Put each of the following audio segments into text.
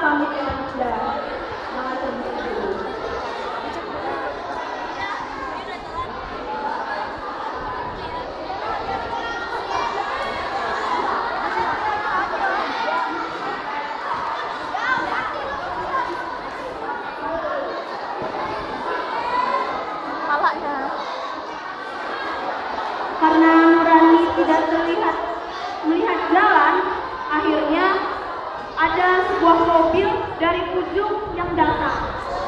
pamit dengan Anda. Karena Nurani tidak melihat jalan, akhirnya ada sebuah mobil dari ujung yang datang.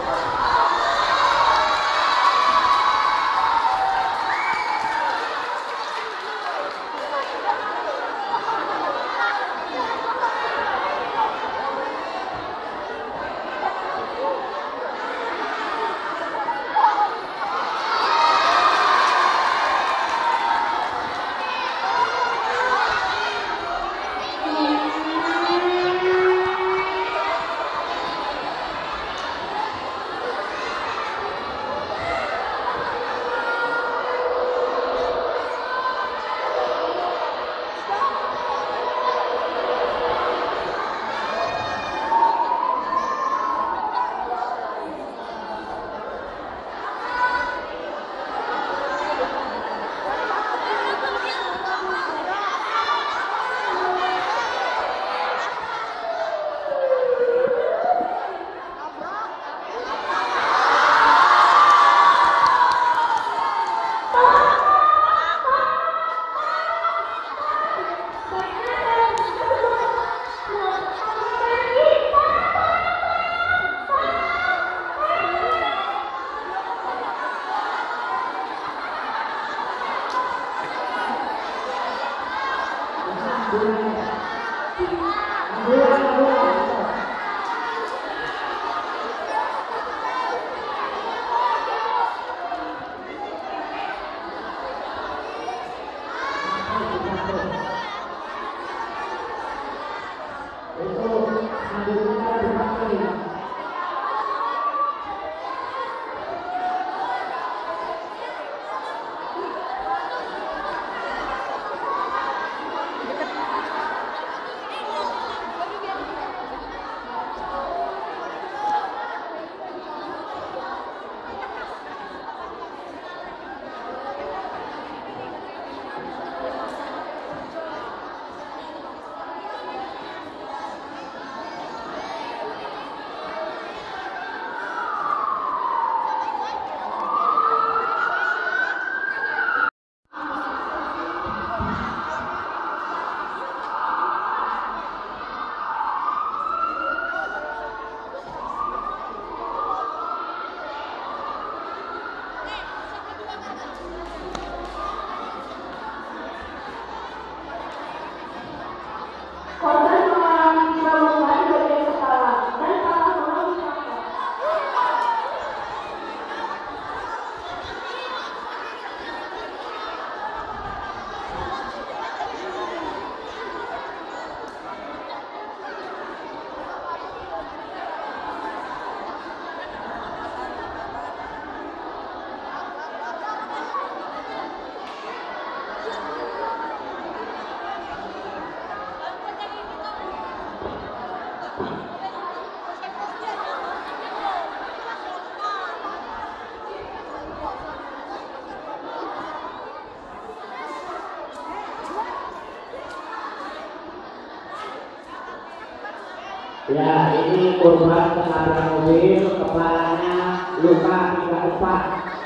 Ya, ini korban ketabrak mobil, kepalanya luka 3 tempat,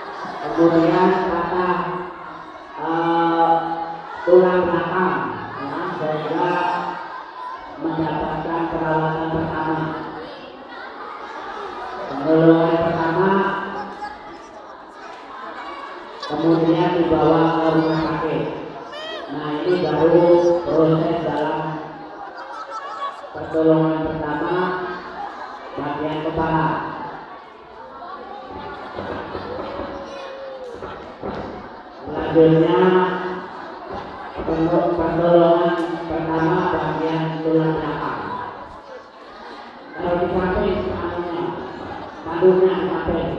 kemudian patah tulang belakang, ya, sehingga mendapatkan perawatan pertama. Pertolongan pertama, kemudian dibawa ke rumah sakit. Nah, ini baru proses dalam pertolongan pertama bagian kepala. Selanjutnya pertolongan pertama bagian tulang belakang. Kalau disamping anunya, pandunya disamping.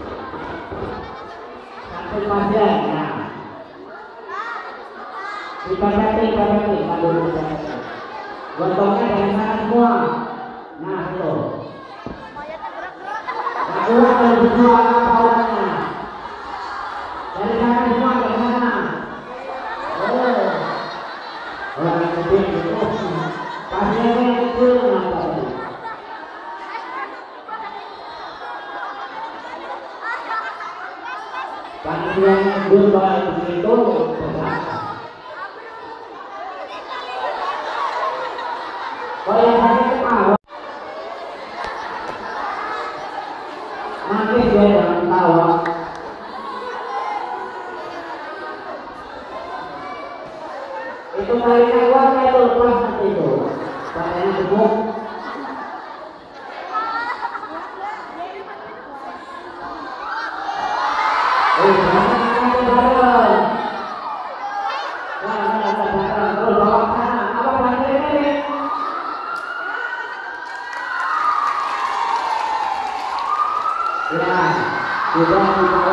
Sampai pasien, ya. Dipasati, aduh dipasati. Gotongnya dari sana semua. Nah itu. Nah kurang dari semua apa-apanya. Dari sana semua ke sana. Oh. Orang kecil itu. Pasiennya kecil namanya. Pasiennya dulu begitu. Kalau yang sakit mau, nanti dia jangan tawa. Itu kalinya keluarnya itu lepas nanti itu, badannya gemuk. Nanti bareng. Terus bawa sana. Apa bantu ini? Ya, sudah